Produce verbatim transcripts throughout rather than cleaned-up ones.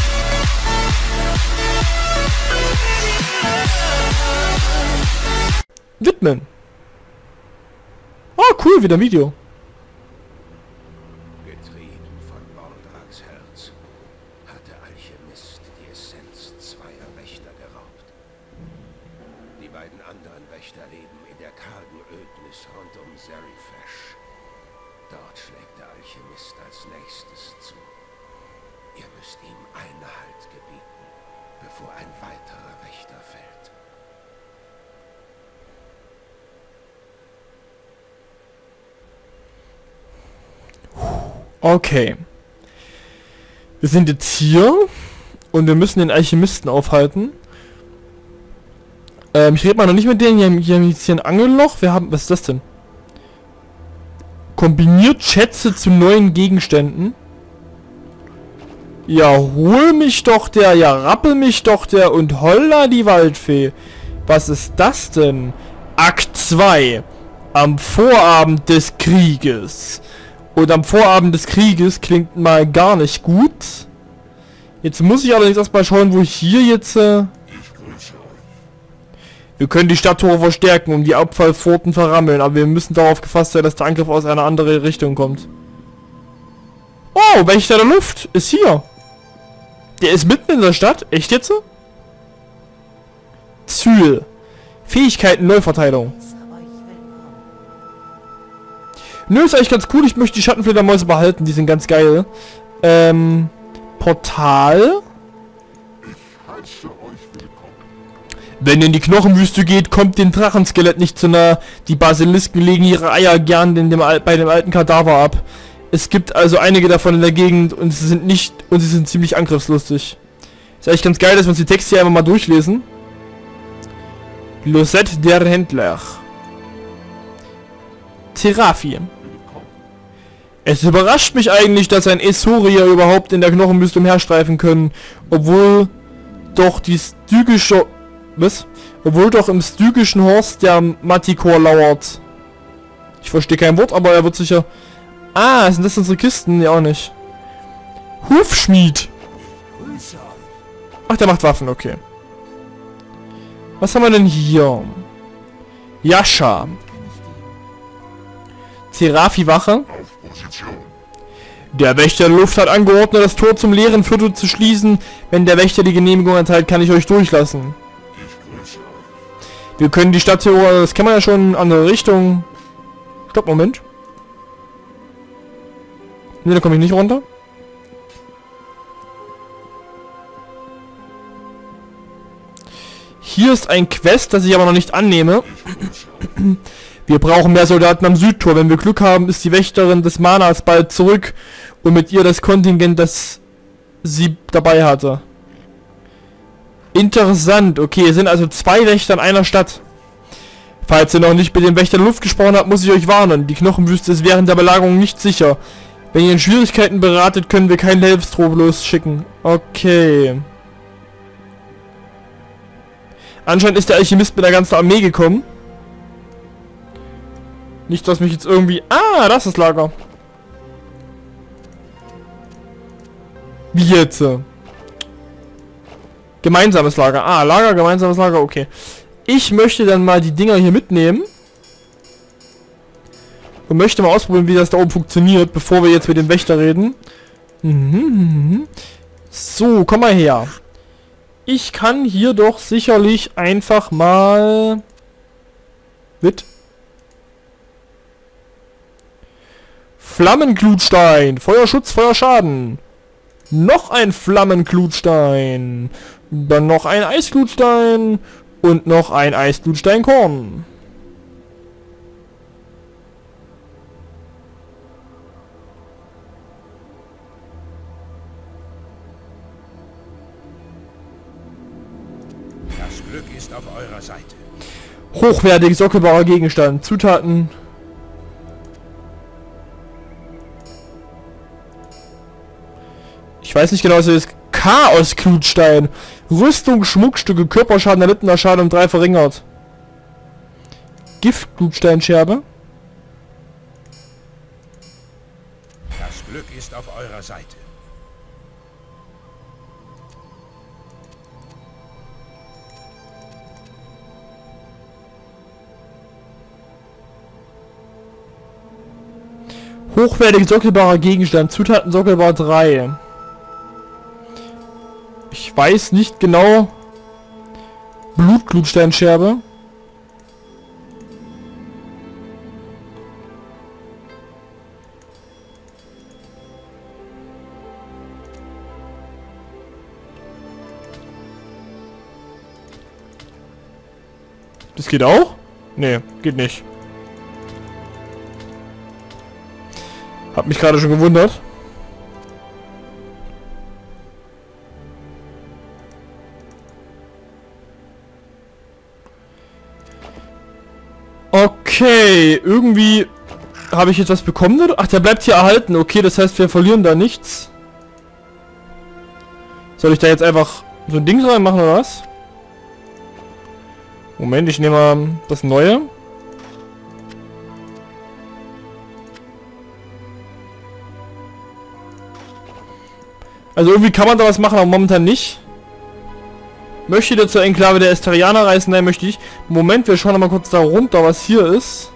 Widmen. Oh, cool, wieder ein Video. Getrieben von Mordraks Herz hat der Alchemist die Essenz zweier Wächter geraubt. Die beiden anderen Wächter leben in der kargen Ödnis rund um Zerifesh. Dort schlägt der Alchemist als nächstes zu. Ihr müsst ihm Einhalt gebieten, bevor ein weiterer Wächter fällt. Okay. Wir sind jetzt hier und wir müssen den Alchemisten aufhalten. Ähm, ich rede mal noch nicht mit denen. Hier haben, hier haben jetzt hier ein Angelloch. Wir haben... Was ist das denn? Kombiniert Schätze zu neuen Gegenständen. Ja, hol mich doch der. Ja, rappel mich doch der. Und holla die Waldfee. Was ist das denn? Akt zwei. Am Vorabend des Krieges. Und am Vorabend des Krieges klingt mal gar nicht gut. Jetzt muss ich allerdings erstmal schauen, wo ich hier jetzt... Äh wir können die Stadttore verstärken, um die Abfallpforten verrammeln, aber wir müssen darauf gefasst sein, dass der Angriff aus einer anderen Richtung kommt. Oh, Wächter der Luft ist hier. Der ist mitten in der Stadt. Echt jetzt? Ziel. Fähigkeiten Neuverteilung. Nö, ist eigentlich ganz cool. Ich möchte die Schattenfledermäuse behalten. Die sind ganz geil. Ähm, Portal. Wenn ihr in die Knochenwüste geht, kommt dem Drachenskelett nicht zu nah. Die Basilisken legen ihre Eier gern in dem, bei dem alten Kadaver ab. Es gibt also einige davon in der Gegend und sie sind nicht und sie sind ziemlich angriffslustig. Ist eigentlich ganz geil, dass wir uns die Texte hier einfach mal durchlesen. Losette der Händler. Serafi. Es überrascht mich eigentlich, dass ein Esorier überhaupt in der Knochenwüste umherstreifen können, obwohl doch die stygische... Was? Obwohl doch im stygischen Horst der Manticore lauert. Ich verstehe kein Wort, aber er wird sicher... Ah, sind das unsere Kisten? Ja, auch nicht. Hufschmied. Ach, der macht Waffen, okay. Was haben wir denn hier? Yasha. Serafi-Wache. Der Wächter der Luft hat angeordnet, das Tor zum leeren Viertel zu schließen. Wenn der Wächter die Genehmigung erteilt, kann ich euch durchlassen. Wir können die Stadt hier, das kann man ja schon in andere Richtung. Stopp, Moment. Ne, da komme ich nicht runter. Hier ist ein Quest, das ich aber noch nicht annehme. Wir brauchen mehr Soldaten am Südtor. Wenn wir Glück haben, ist die Wächterin des Manas bald zurück und mit ihr das Kontingent, das sie dabei hatte. Interessant. Okay, es sind also zwei Wächter in einer Stadt. Falls ihr noch nicht mit dem Wächter der Luft gesprochen habt, muss ich euch warnen. Die Knochenwüste ist während der Belagerung nicht sicher. Wenn ihr in Schwierigkeiten beratet, können wir keinen Hilfstrupp losschicken. Okay. Anscheinend ist der Alchemist mit der ganzen Armee gekommen. Nicht, dass mich jetzt irgendwie... Ah, das ist das Lager. Wie jetzt? Gemeinsames Lager. Ah, Lager, gemeinsames Lager, okay. Ich möchte dann mal die Dinger hier mitnehmen. Und möchte mal ausprobieren, wie das da oben funktioniert, bevor wir jetzt mit dem Wächter reden. Mhm. So, komm mal her. Ich kann hier doch sicherlich einfach mal... Mit... Flammenglutstein. Feuerschutz, Feuerschaden. Noch ein Flammenglutstein. Dann noch ein Eisglutstein. Und noch ein Eisglutsteinkorn. Das Glück ist auf eurer Seite. Hochwertig sockelbarer Gegenstand. Zutaten. Ich weiß nicht genau, was das ist. Chaos-Glutstein. Rüstung, Schmuckstücke, Körperschaden, erlittener Schaden um drei verringert. Gift-Glutsteinscherbe. Das Glück ist auf eurer Seite. Hochwertig sockelbarer Gegenstand. Zutaten sockelbar drei. Ich weiß nicht genau. Blutglutsteinscherbe. Das geht auch? Nee, geht nicht. Hab mich gerade schon gewundert. Okay, irgendwie habe ich jetzt was bekommen. Ach, der bleibt hier erhalten. Okay, das heißt, wir verlieren da nichts. Soll ich da jetzt einfach so ein Ding reinmachen oder was? Moment, ich nehme mal das Neue. Also irgendwie kann man da was machen, aber momentan nicht. Möchte ich zur Enklave der Esterianer reisen? Nein, möchte ich. Moment, wir schauen mal kurz da runter, was hier ist.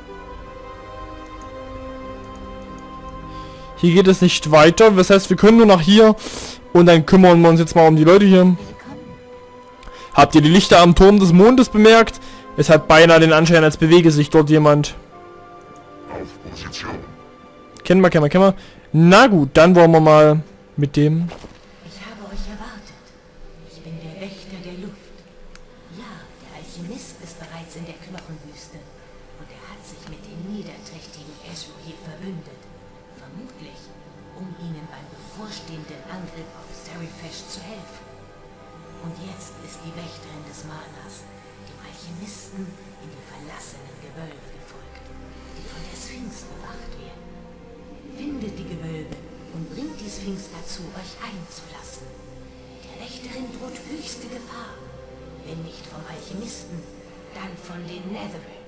Hier geht es nicht weiter. Das heißt, wir können nur nach hier. Und dann kümmern wir uns jetzt mal um die Leute hier. Habt ihr die Lichter am Turm des Mondes bemerkt? Es hat beinahe den Anschein, als bewege sich dort jemand. Auf Position. Kennen wir, kennen wir, kennen wir. Na gut, dann wollen wir mal mit dem... Ich habe euch erwartet. Ich bin der Wächter der Luft. Ja, der Alchemist ist bereits in der Knochenwüste. Und er hat sich mit den niederträchtigen Ezio hier verbündet. Vermutlich, um ihnen beim bevorstehenden Angriff auf Serifesh zu helfen. Und jetzt ist die Wächterin des Malers dem Alchemisten in die verlassenen Gewölbe gefolgt, die von der Sphinx bewacht werden. Findet die Gewölbe und bringt die Sphinx dazu, euch einzulassen. Der Wächterin droht höchste Gefahr. Wenn nicht vom Alchemisten, dann von den Netherim.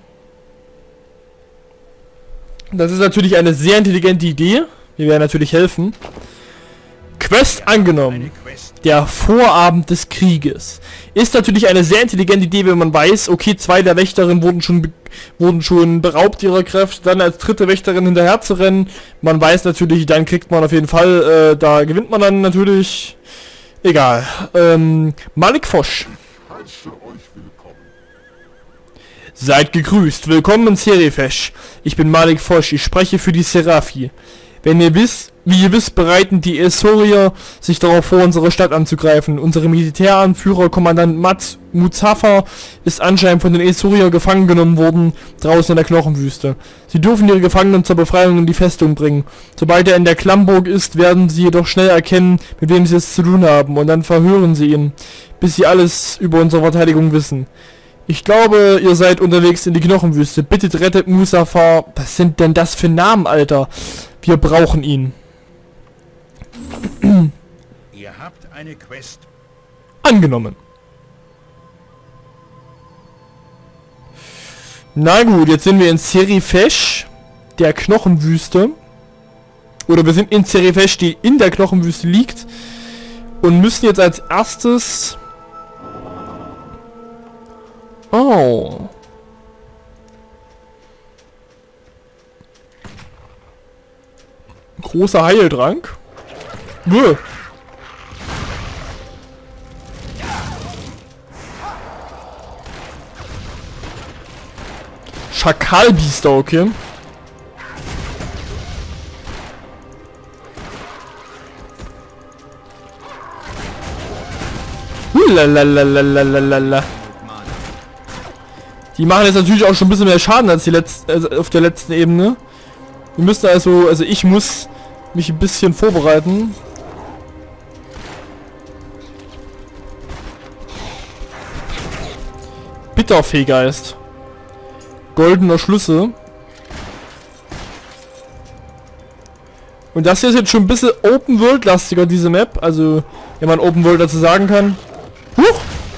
Das ist natürlich eine sehr intelligente Idee. Wir werden natürlich helfen. Quest angenommen. Der Vorabend des Krieges. Ist natürlich eine sehr intelligente Idee, wenn man weiß, okay, zwei der Wächterinnen wurden schon wurden schon beraubt ihrer Kräfte, dann als dritte Wächterin hinterher zu rennen. Man weiß natürlich, dann kriegt man auf jeden Fall, äh, da gewinnt man dann natürlich. Egal. Ähm, Malik Fosch. Heiße euch willkommen. Seid gegrüßt. Willkommen in Serifesh. Ich bin Malik Fosch. Ich spreche für die Seraphi. Wenn ihr wisst, wie ihr wisst, bereiten die Esorier sich darauf vor, unsere Stadt anzugreifen. Unsere Militäranführer, Kommandant Mats Muzaffar, ist anscheinend von den Esorier gefangen genommen worden, draußen in der Knochenwüste. Sie dürfen ihre Gefangenen zur Befreiung in die Festung bringen. Sobald er in der Klammburg ist, werden sie jedoch schnell erkennen, mit wem sie es zu tun haben, und dann verhören sie ihn, bis sie alles über unsere Verteidigung wissen. Ich glaube, ihr seid unterwegs in die Knochenwüste. Bitte rettet Muzaffar. Was sind denn das für Namen, Alter? Wir brauchen ihn. Ihr habt eine Quest. Angenommen. Na gut, jetzt sind wir in Serifesh, der Knochenwüste. Oder wir sind in Serifesh, die in der Knochenwüste liegt. Und müssen jetzt als erstes... Oh... Großer Heiltrank. Bäh. Schakalbiester, okay. Hulalalalalala. Die machen jetzt natürlich auch schon ein bisschen mehr Schaden als die letzte, also auf der letzten Ebene. Wir müssen also, also ich muss mich ein bisschen vorbereiten. Bitterfehlgeist. Goldener Schlüssel. Und das hier ist jetzt schon ein bisschen Open World lastiger, diese Map. Also, wenn man Open World dazu sagen kann. Huch!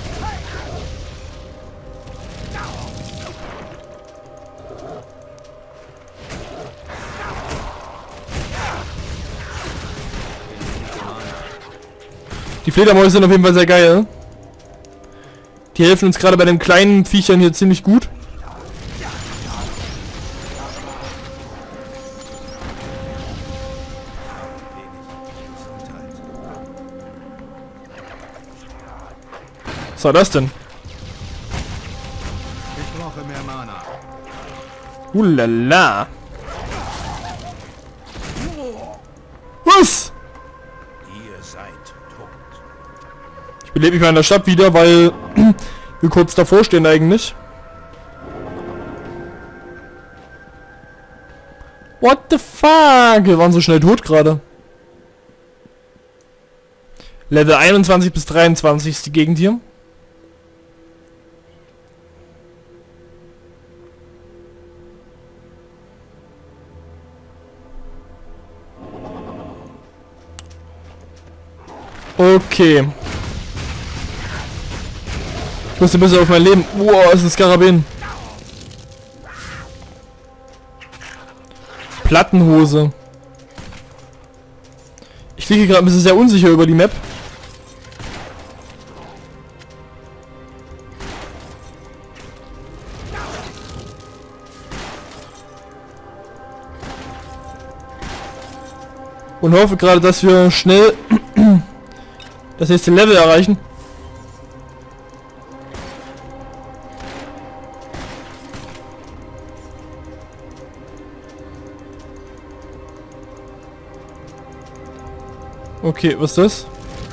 Die Fledermäuse sind auf jeden Fall sehr geil. Die helfen uns gerade bei den kleinen Viechern hier ziemlich gut. Was war das denn? Ich brauche mehr Mana. Hulala. Was? Ihr seid tot. Ich belebe mich mal in der Stadt wieder, weil wir kurz davor stehen eigentlich. What the fuck? Wir waren so schnell tot gerade. Level einundzwanzig bis dreiundzwanzig ist die Gegend hier. Okay. Ich muss ein bisschen auf mein Leben. Wow, es ist Skarabin. Plattenhose. Ich fliege gerade ein bisschen sehr unsicher über die Map. Und hoffe gerade, dass wir schnell das nächste Level erreichen. Okay, was ist das?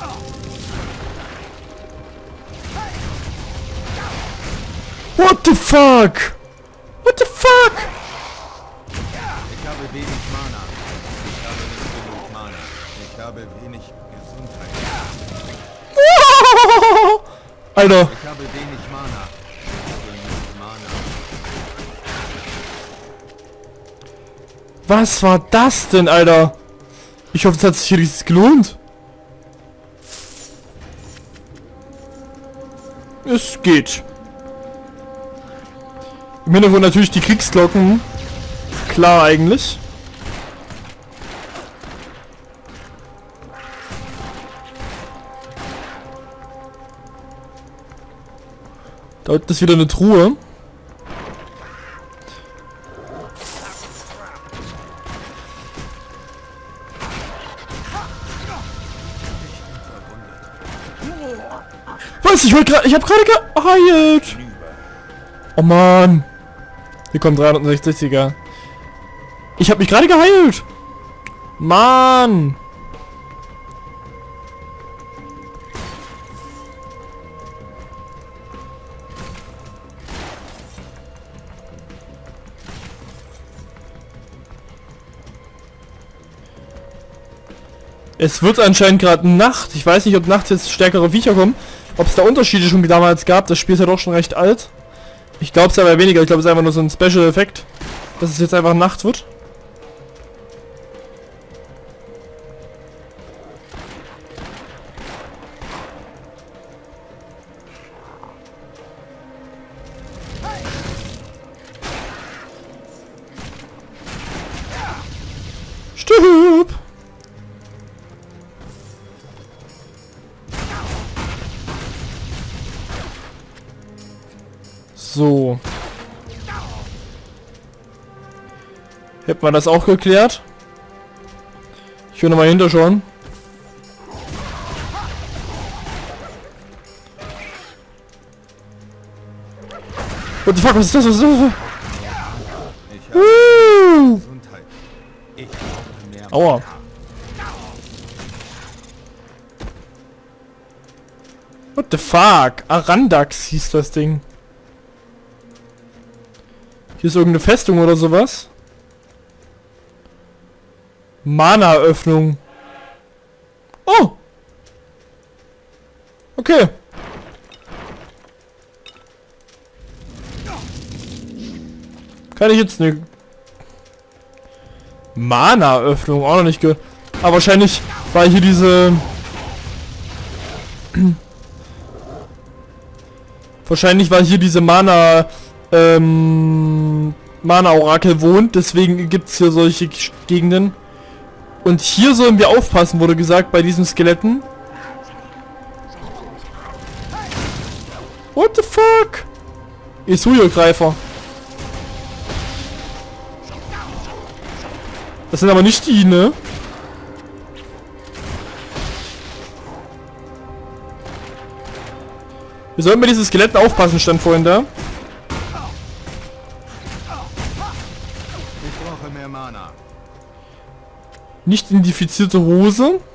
What the fuck? What the fuck? Ich habe wenig Mana. Ich habe nicht genug Mana. Ich habe wenig Gesundheit. Alter. Ich habe wenig Mana. Ich habe nicht Mana. Was war das denn, Alter? Ich hoffe, es hat sich hier richtig gelohnt. Es geht. Im Hintergrund natürlich die Kriegsglocken. Klar eigentlich. Da unten ist wieder eine Truhe. Was? Ich wollte gerade... Ich habe gerade geheilt. Oh Mann. Hier kommt dreihundertsechziger. Ich habe mich gerade geheilt. Mann. Es wird anscheinend gerade Nacht. Ich weiß nicht, ob nachts jetzt stärkere Viecher kommen. Ob es da Unterschiede schon damals gab. Das Spiel ist ja doch schon recht alt. Ich glaube es aber weniger. Ich glaube es ist einfach nur so ein Special-Effekt, dass es jetzt einfach Nacht wird. Stirb! So. Hätten wir das auch geklärt. Ich will nochmal hinterschauen. What the fuck, was ist das? Was ist das? Ich habe Uh! Gesundheit. Ich brauche mehr Mana. Aua. What the fuck? Arandax hieß das Ding. Hier ist irgendeine Festung oder sowas. Mana-Öffnung. Oh! Okay. Kann ich jetzt ne... Mana-Öffnung, auch noch nicht gehört. Aber wahrscheinlich war hier diese... wahrscheinlich war hier diese Mana... Ähm... Mana-Orakel wohnt, deswegen gibt es hier solche Gegenden. Und hier sollen wir aufpassen, wurde gesagt, bei diesen Skeletten. What the fuck? Isuyo-Greifer. Das sind aber nicht die, ne? Wir sollten bei diesen Skeletten aufpassen, stand vorhin da. Ich brauche mehr Mana. Nicht identifizierte Hose.